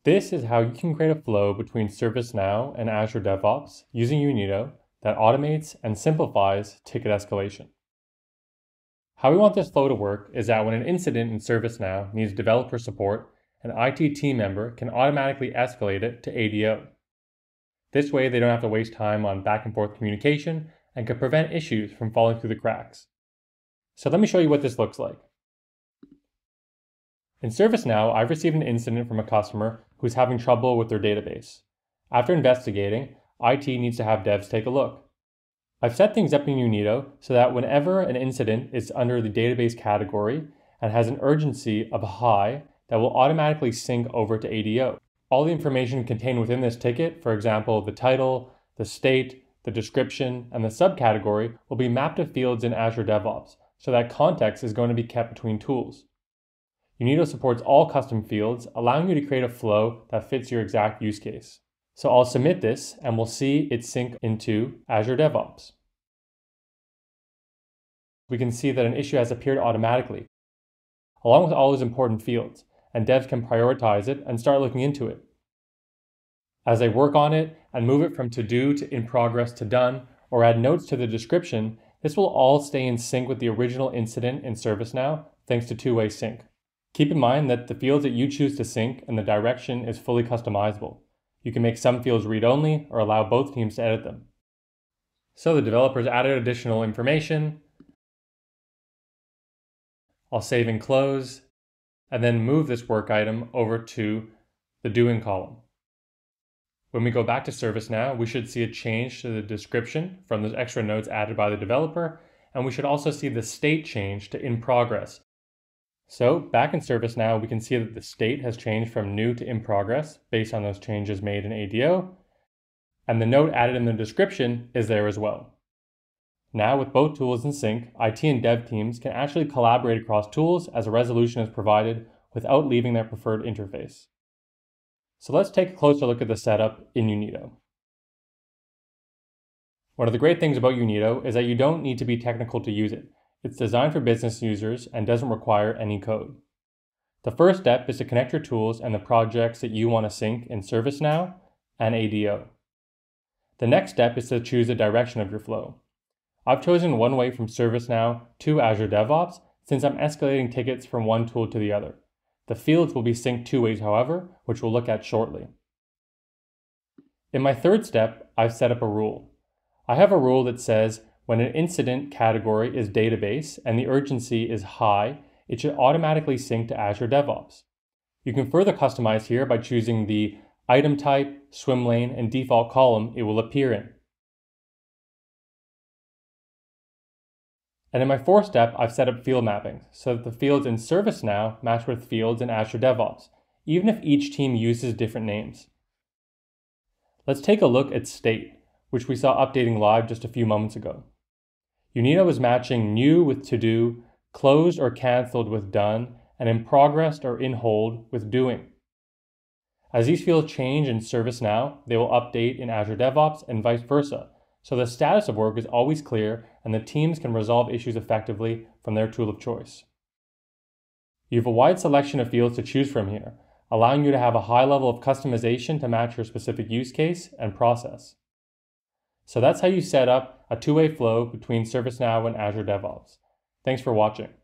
This is how you can create a flow between ServiceNow and Azure DevOps using Unito that automates and simplifies ticket escalation. How we want this flow to work is that when an incident in ServiceNow needs developer support, an IT team member can automatically escalate it to ADO. This way, they don't have to waste time on back and forth communication and can prevent issues from falling through the cracks. So let me show you what this looks like. In ServiceNow, I've received an incident from a customer who's having trouble with their database. After investigating, IT needs to have devs take a look. I've set things up in Unito so that whenever an incident is under the database category and has an urgency of high, that will automatically sync over to ADO. All the information contained within this ticket, for example, the title, the state, the description, and the subcategory will be mapped to fields in Azure DevOps, so that context is going to be kept between tools. Unito supports all custom fields, allowing you to create a flow that fits your exact use case. So I'll submit this and we'll see it sync into Azure DevOps. We can see that an issue has appeared automatically, along with all those important fields, and devs can prioritize it and start looking into it. As they work on it and move it from to-do to in progress to done, or add notes to the description, this will all stay in sync with the original incident in ServiceNow thanks to two-way sync. Keep in mind that the fields that you choose to sync and the direction is fully customizable. You can make some fields read-only or allow both teams to edit them. So the developers added additional information. I'll save and close, and then move this work item over to the doing column. When we go back to ServiceNow, we should see a change to the description from those extra notes added by the developer, and we should also see the state change to in progress. So back in ServiceNow, we can see that the state has changed from new to in progress based on those changes made in ADO, and the note added in the description is there as well. Now with both tools in sync, IT and dev teams can actually collaborate across tools as a resolution is provided without leaving their preferred interface. So let's take a closer look at the setup in Unito. One of the great things about Unito is that you don't need to be technical to use it. It's designed for business users and doesn't require any code. The first step is to connect your tools and the projects that you want to sync in ServiceNow and ADO. The next step is to choose the direction of your flow. I've chosen one way from ServiceNow to Azure DevOps since I'm escalating tickets from one tool to the other. The fields will be synced two ways, however, which we'll look at shortly. In my third step, I've set up a rule. I have a rule that says when an incident category is database and the urgency is high, it should automatically sync to Azure DevOps. You can further customize here by choosing the item type, swim lane, and default column it will appear in. And in my fourth step, I've set up field mappings so that the fields in ServiceNow match with fields in Azure DevOps, even if each team uses different names. Let's take a look at state, which we saw updating live just a few moments ago. Unito is matching new with to-do, closed or canceled with done, and in progress or in hold with doing. As these fields change in ServiceNow, they will update in Azure DevOps and vice versa, so the status of work is always clear and the teams can resolve issues effectively from their tool of choice. You have a wide selection of fields to choose from here, allowing you to have a high level of customization to match your specific use case and process. So that's how you set up a two-way flow between ServiceNow and Azure DevOps. Thanks for watching.